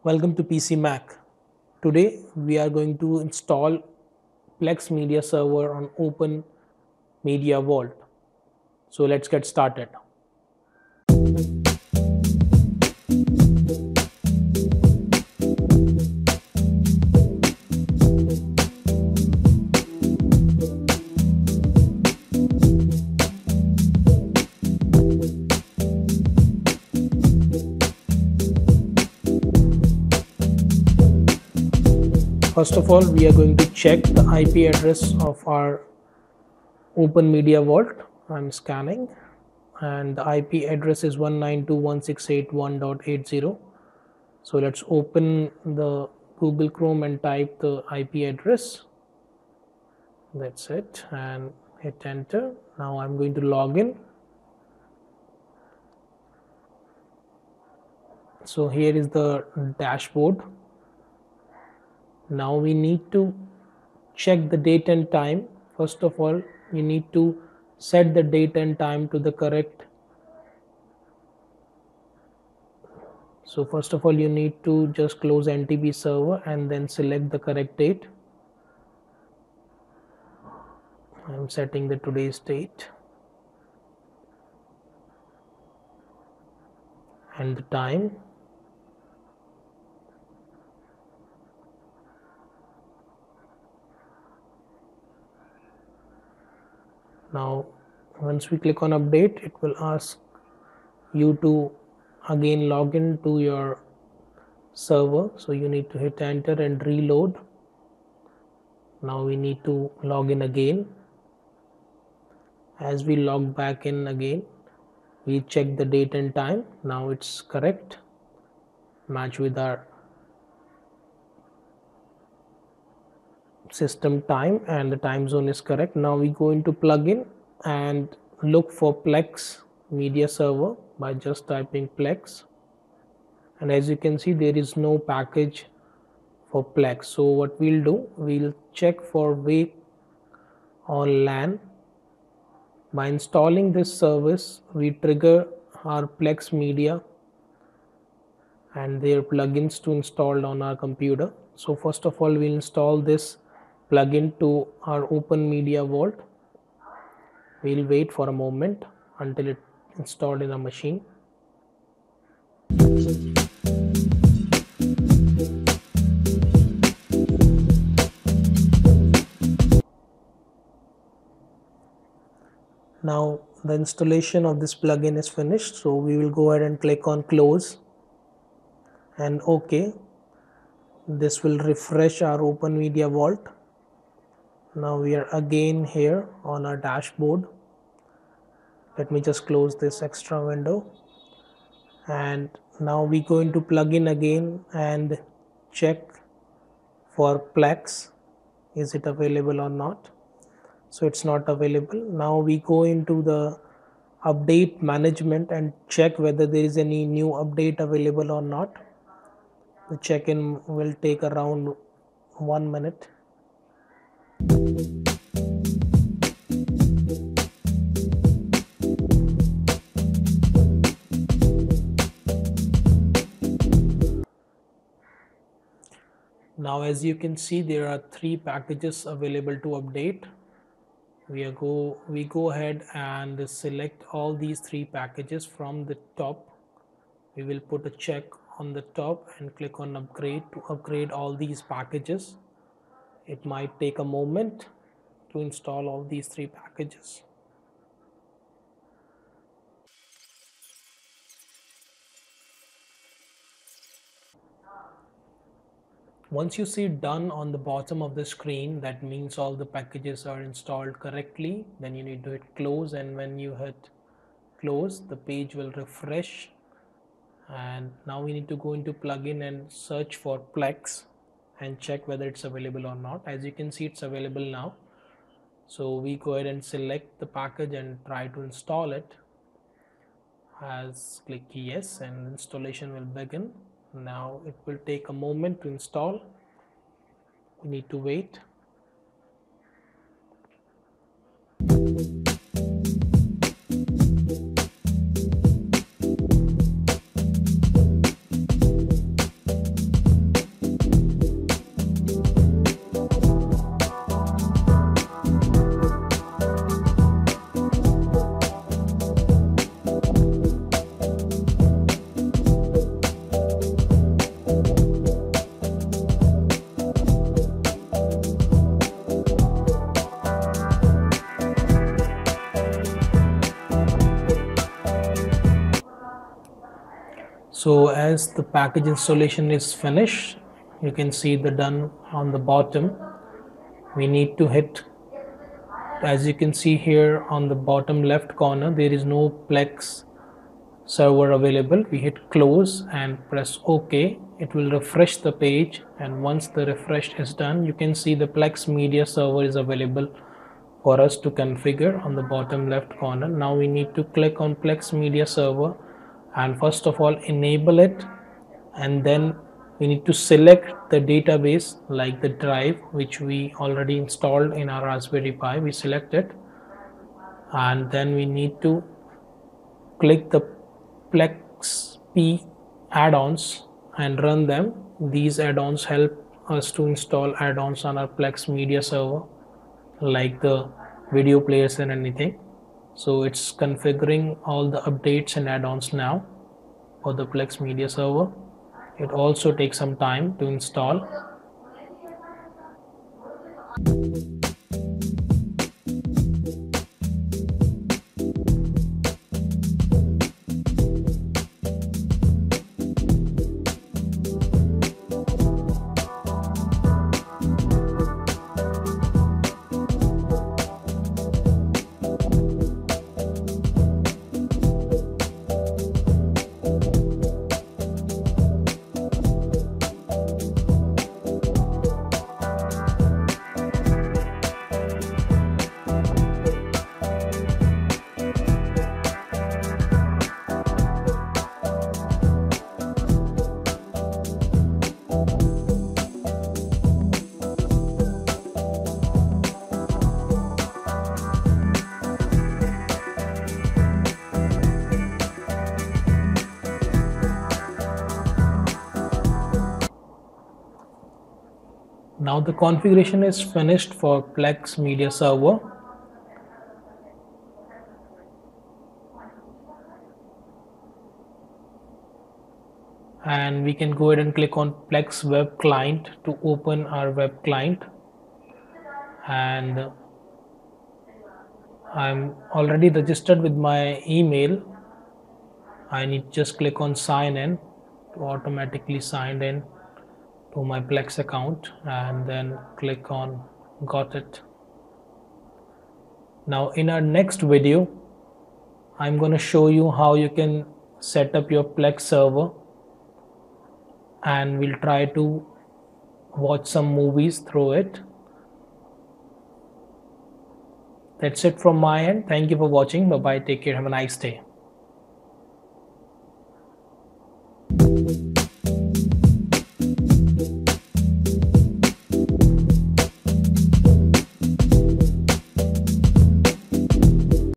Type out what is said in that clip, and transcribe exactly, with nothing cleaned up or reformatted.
Welcome to P C Mac. Today we are going to install Plex Media Server on OpenMediaVault. So let's get started. First of all, we are going to check the I P address of our OpenMediaVault. I'm scanning and the I P address is one nine two dot one six eight dot one dot eighty. So let's open the Google Chrome and type the I P address. That's it, and hit enter. Now I'm going to log in. So here is the dashboard. Now we need to check the date and time. First of all, you need to set the date and time to the correct. So first of all, you need to just close N T B server and then select the correct date. I'm setting the today's date and the time. Now once we click on update, it will ask you to again log in to your server, so you need to hit enter and reload. Now we need to log in again. As we log back in again, we check the date and time. Now it's correct, match with our system time, and the time zone is correct. Now we go into plugin and look for Plex Media Server by just typing Plex, and as you can see there is no package for Plex. So what we'll do, we'll check for wake on LAN. By installing this service, we trigger our Plex Media and their plugins to install on our computer. So first of all, we'll install this plugin to our OpenMediaVault. We'll wait for a moment until it installed in a machine. Now the installation of this plugin is finished, so we will go ahead and click on close and OK. This will refresh our OpenMediaVault. Now we are again here on our dashboard. Let me just close this extra window, and now we go into plugin again and check for Plex, is it available or not. So it's not available. Now we go into the update management and check whether there is any new update available or not. The check-in will take around one minute. Now as you can see, there are three packages available to update. We are go we go ahead and select all these three packages from the top. We will put a check on the top and click on upgrade to upgrade all these packages. It might take a moment to install all these three packages. Once you see done on the bottom of the screen, that means all the packages are installed correctly. Then you need to hit close, and when you hit close, the page will refresh. And now we need to go into plugin and search for Plex and check whether it's available or not. As you can see, it's available now. So we go ahead and select the package and try to install it. As click yes, and installation will begin. Now it will take a moment to install. We need to wait. So as the package installation is finished, you can see the done on the bottom. We need to hit, as you can see here on the bottom left corner, there is no Plex server available. We hit close and press OK. It will refresh the page, and once the refresh is done, you can see the Plex Media Server is available for us to configure on the bottom left corner. Now we need to click on Plex Media Server and first of all enable it, and then we need to select the database like the drive which we already installed in our Raspberry Pi. We select it, and then we need to click the Plex P add-ons and run them. These add-ons help us to install add-ons on our Plex Media Server like the video players and anything. So it's configuring all the updates and add-ons now for the Plex Media Server. It also takes some time to install. Now the configuration is finished for Plex Media Server. And we can go ahead and click on Plex Web Client to open our web client. And I'm already registered with my email. I need to just click on sign in to automatically sign in to my Plex account, and then click on got it. Now in our next video, I'm going to show you how you can set up your Plex server, and we'll try to watch some movies through it. That's it from my end. Thank you for watching. Bye bye. Take care. Have a nice day.